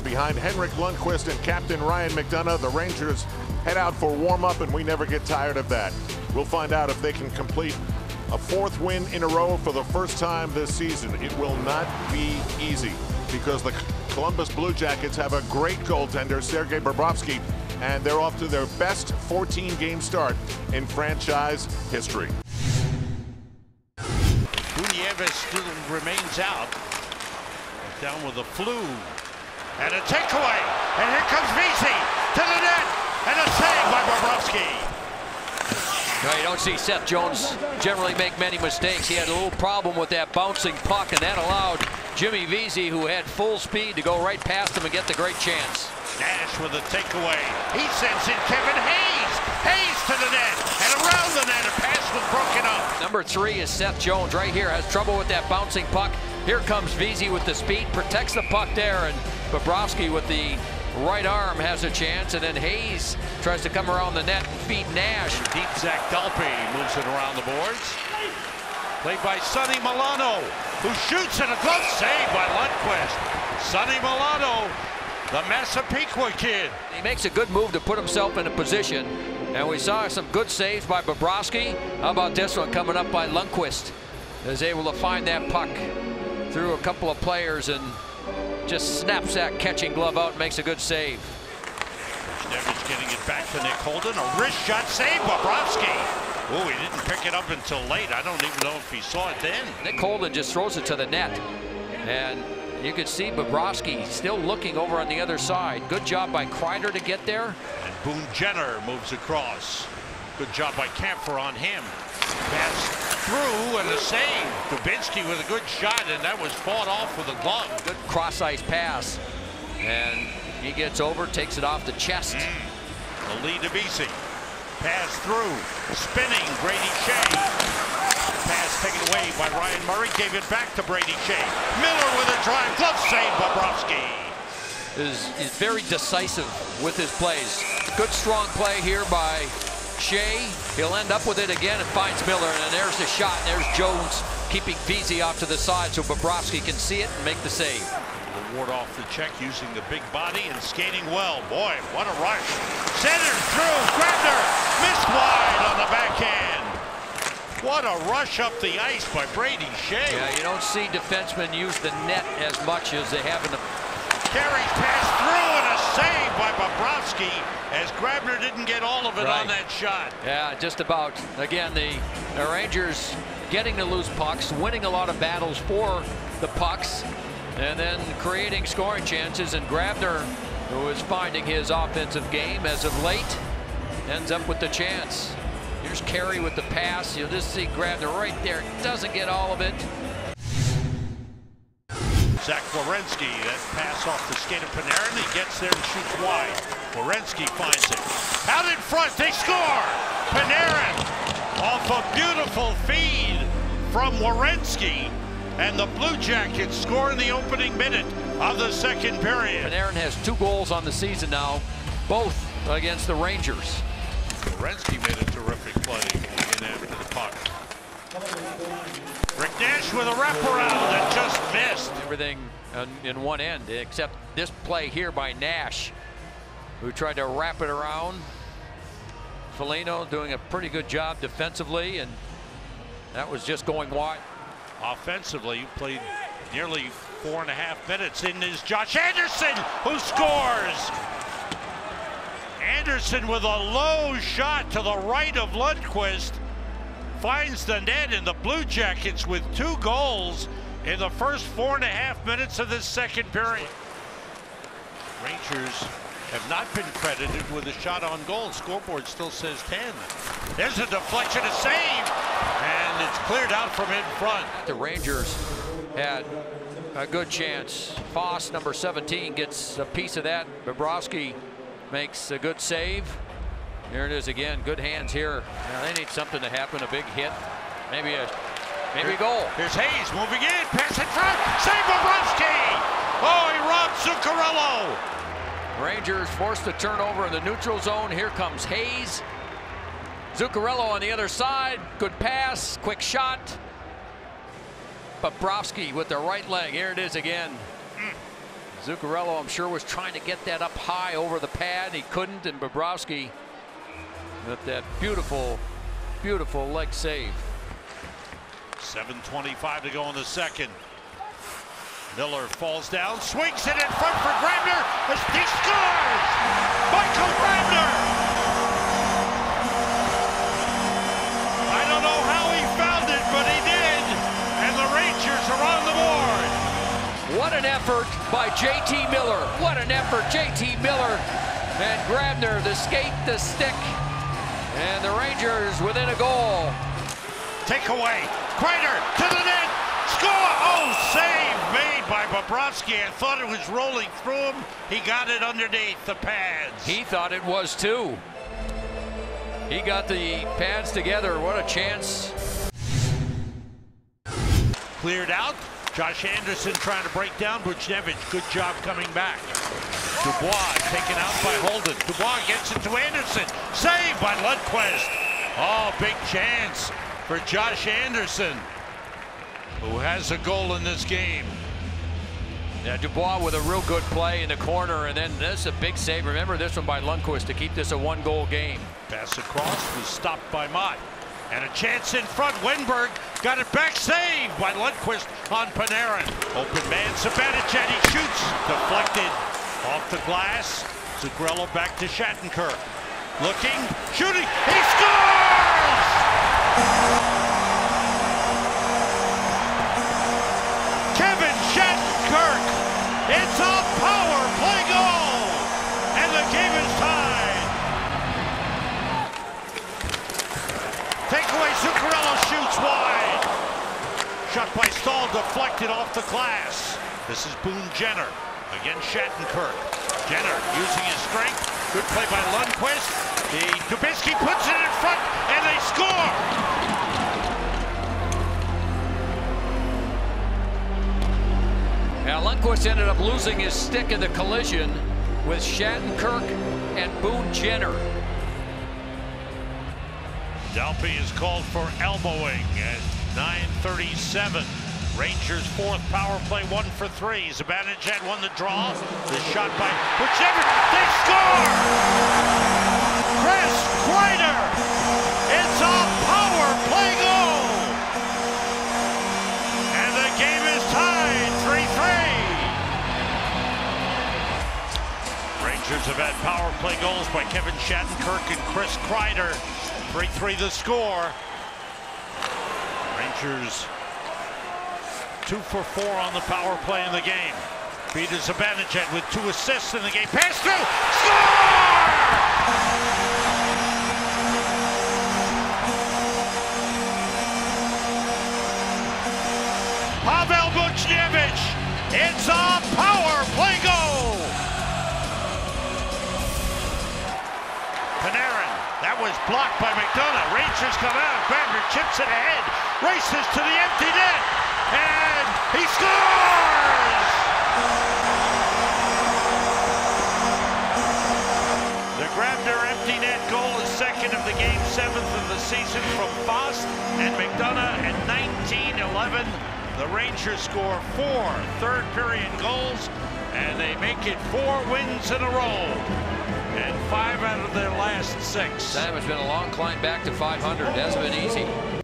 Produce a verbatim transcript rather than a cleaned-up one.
behind Henrik Lundqvist and captain Ryan McDonough, the Rangers head out for warm-up, and we never get tired of that. We'll find out if they can complete a fourth win in a row for the first time this season. It will not be easy because the Columbus Blue Jackets have a great goaltender, Sergei Bobrovsky, and they're off to their best fourteen game start in franchise history. Buchnevich still remains out. Down with the flu. And a takeaway. And here comes Vesey to the net. And a save by Bobrovsky. No, you don't see Seth Jones generally make many mistakes. He had a little problem with that bouncing puck, and that allowed Jimmy Vesey, who had full speed, to go right past him and get the great chance. Nash with a takeaway. He sends in Kevin Hayes. Hayes to the net. And around the net, a pass was broken up. Number three is Seth Jones right here. Has trouble with that bouncing puck. Here comes Vesey with the speed. Protects the puck there. And Bobrovsky with the right arm has a chance, and then Hayes tries to come around the net and feed Nash. Deep Zach Dalpe moves it around the boards. Played by Sonny Milano, who shoots, and a glove save by Lundqvist. Sonny Milano, the Massapequa kid. He makes a good move to put himself in a position, and we saw some good saves by Bobrovsky. How about this one coming up by Lundqvist? Is able to find that puck through a couple of players and just snaps that catching glove out and makes a good save. Buchnevich getting it back to Nick Holden. A wrist shot save, Bobrovsky. Oh, he didn't pick it up until late. I don't even know if he saw it then. Nick Holden just throws it to the net. And you can see Bobrovsky still looking over on the other side. Good job by Kreider to get there. And Boone Jenner moves across. Good job by Kampfer on him. Pass through and a save. Dubinsky with a good shot, and that was fought off with a glove. Good cross-ice pass. And he gets over, takes it off the chest. Mm. The lead to Vesey. Pass through. Spinning Brady Shea. Pass taken away by Ryan Murray. Gave it back to Brady Shea. Miller with a drive. Glove save, Bobrovsky. Is, is very decisive with his plays. Good strong play here by Shea. He'll end up with it again and finds Miller, and there's the shot, and there's Jones keeping Vesey off to the side so Bobrovsky can see it and make the save. The ward off the check using the big body and skating well. Boy, what a rush. Centered through. Grabner missed wide on the backhand. What a rush up the ice by Brady Shea. Yeah, you don't see defensemen use the net as much as they have in the... Carries pass through and a save by Bobrovsky as Grabner didn't get all of it right on that shot. Yeah, just about. Again, the, the Rangers getting to loose pucks, winning a lot of battles for the pucks, and then creating scoring chances. And Grabner, who is finding his offensive game as of late, ends up with the chance. Here's Carey with the pass. You'll just see Grabner right there. Doesn't get all of it. Zach Werenski, that pass off the skate of Panarin. He gets there and shoots wide. Werenski finds it. Out in front, they score! Panarin off a beautiful feed from Werenski. And the Blue Jackets score in the opening minute of the second period. Panarin has two goals on the season now, both against the Rangers. Werenski made a terrific play in after the puck. Rick Nash with a wraparound that just missed. Everything in one end, except this play here by Nash, who tried to wrap it around. Foligno doing a pretty good job defensively, and that was just going wide. Offensively, played nearly four and a half minutes. In is Josh Anderson, who scores. Anderson with a low shot to the right of Lundqvist. Finds the net, and the Blue Jackets with two goals in the first four and a half minutes of this second period. Rangers have not been credited with a shot on goal. Scoreboard still says ten. There's a deflection, a save, and it's cleared out from in front. The Rangers had a good chance. Foss, number seventeen, gets a piece of that. Bobrovsky makes a good save. Here it is again. Good hands here. Now they need something to happen. A big hit. Maybe a maybe a goal. Here's Hayes moving in. Pass in front. Save Bobrovsky. Oh, he robbed Zuccarello. Rangers forced the turnover in the neutral zone. Here comes Hayes. Zuccarello on the other side. Good pass. Quick shot. Bobrovsky with the right leg. Here it is again. Zuccarello, I'm sure, was trying to get that up high over the pad. He couldn't, and Bobrovsky with that beautiful, beautiful leg save. seven twenty-five to go in the second. Miller falls down, swings it in front for Grabner. He scores! Michael Grabner! I don't know how he found it, but he did. And the Rangers are on the board. What an effort by J T Miller. What an effort, J T Miller. And Grabner, the skate, the stick. And the Rangers within a goal. Take away. Kreider to the net. Score! Oh, save made by Bobrovsky. I thought it was rolling through him. He got it underneath the pads. He thought it was too. He got the pads together. What a chance. Cleared out. Josh Anderson trying to break down Buchnevich. Good job coming back. Dubois taken out by Holden. Dubois gets it to Anderson. Saved by Lundqvist. Oh, big chance for Josh Anderson, who has a goal in this game. Yeah, Dubois with a real good play in the corner, and then this a big save. Remember this one by Lundqvist to keep this a one-goal game. Pass across was stopped by Mott. And a chance in front. Wenberg got it back. Saved by Lundqvist on Panarin. Open man, Zibanejad. He shoots. Deflected off the glass. Zuccarello back to Shattenkirk. Looking, shooting. He scores! Kevin Shattenkirk. It's a power play goal. And the game is tied. Takeaway, Zuccarello shoots wide. Shot by Stahl, deflected off the glass. This is Boone Jenner against Shattenkirk. Jenner using his strength. Good play by Lundqvist. The Dubinsky puts it in front, and they score. Now Lundqvist ended up losing his stick in the collision with Shattenkirk and Boone Jenner. Dalpe is called for elbowing at nine thirty-seven. Rangers fourth power play, one for three. Zibanejad won the draw. The shot by Buchnevich. They score! Chris Kreider! It's a power play goal! And the game is tied three three. Rangers have had power play goals by Kevin Shattenkirk and Chris Kreider. three three the score. Rangers two for four on the power play in the game. Peter Zibanejad with two assists in the game. Pass through. Score! Pavel Buchnevich. It's a power play goal. Panarin. That was blocked by McDonough. Rangers come out. Grabner chips it ahead. Races to the empty net. And he scores! The Grabner empty net goal is second of the game, seventh of the season from Fost and McDonough at nineteen eleven. The Rangers score four third period goals, and they make it four wins in a row. And five out of their last six. Sam, it's been a long climb back to five hundred. It hasn't been easy.